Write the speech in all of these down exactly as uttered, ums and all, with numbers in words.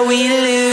we lose.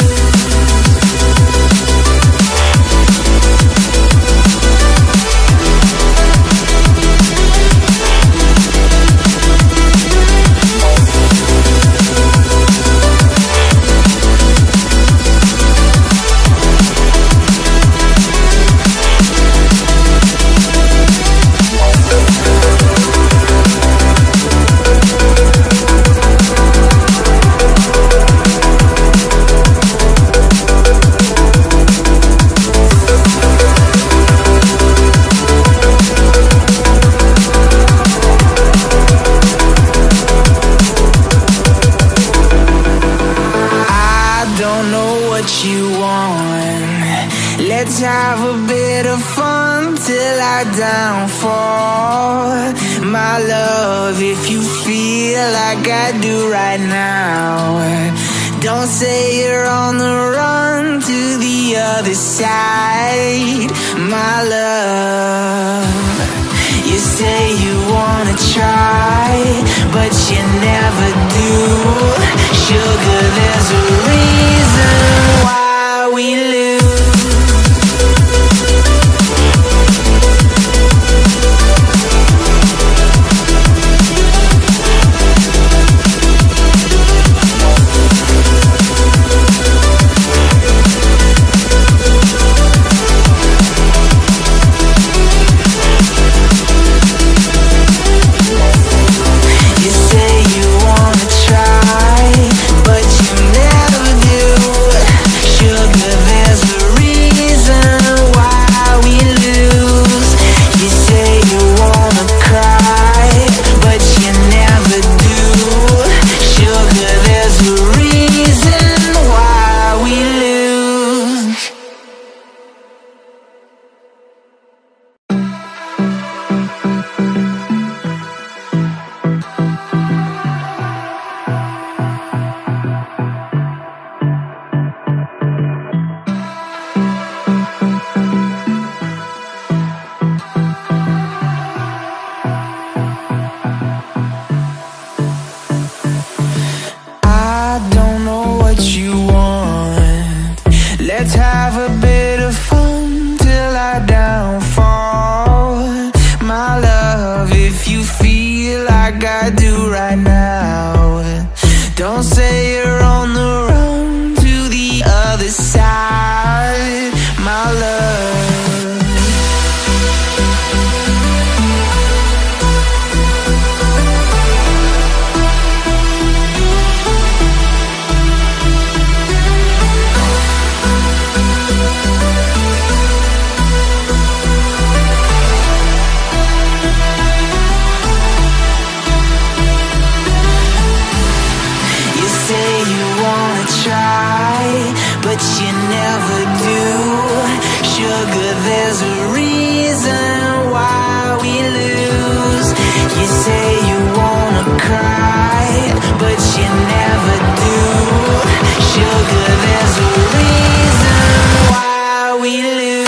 Let's have a bit of fun till I downfall. My love, if you feel like I do right now, don't say you're on the run to the other side. My love, you say you wanna try, but you never do. Sugar, there's a reason why we lose. Let's have a bit of fun till I downfall. My love, if you feel like I do right now, don't say you're on the run to the other side. My love, but you never do. Sugar, there's a reason why we lose. You say you wanna cry, but you never do. Sugar, there's a reason why we lose.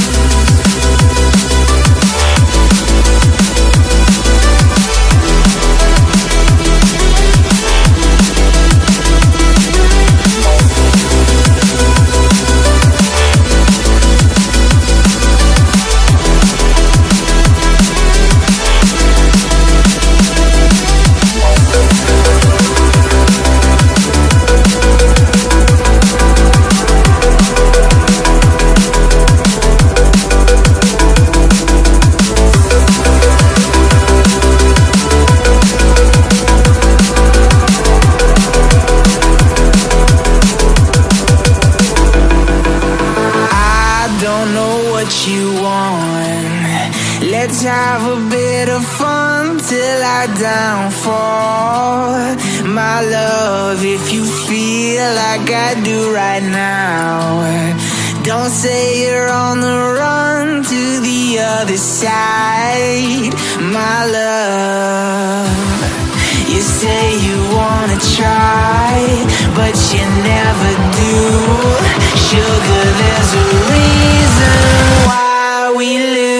You want. Let's have a bit of fun till I downfall. My love, if you feel like I do right now, don't say you're on the run to the other side. My love, you say you wanna try, but you never do. Sugar, there's a reason why we lose.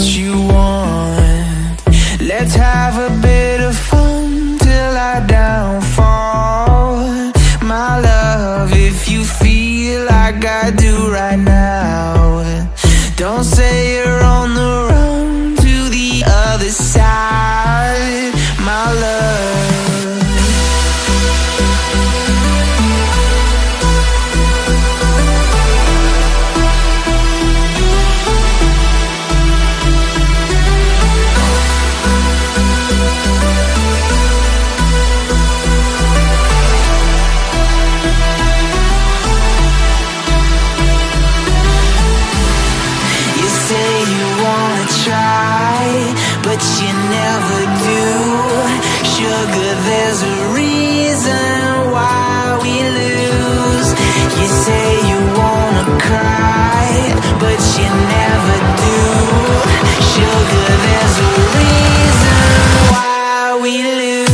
what you want. Let's have a bit of fun till I downfall. My love, if you feel like I do right now, don't say you're on the run to the other side, my love. But you never do. Sugar, there's a reason why we lose. You say you wanna cry, but you never do. Sugar, there's a reason why we lose.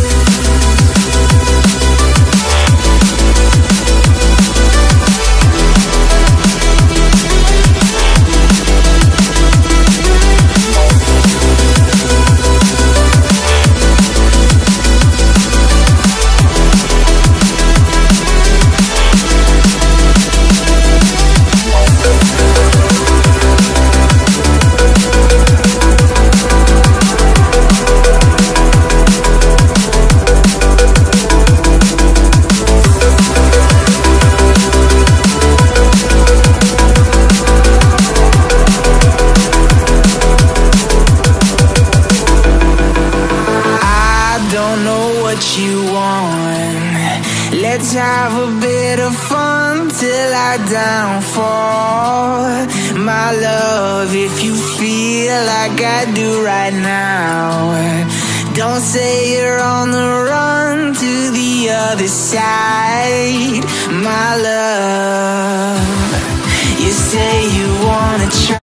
You want. Let's have a bit of fun till I downfall. My love, if you feel like I do right now, don't say you're on the run to the other side, my love. You say you wanna try.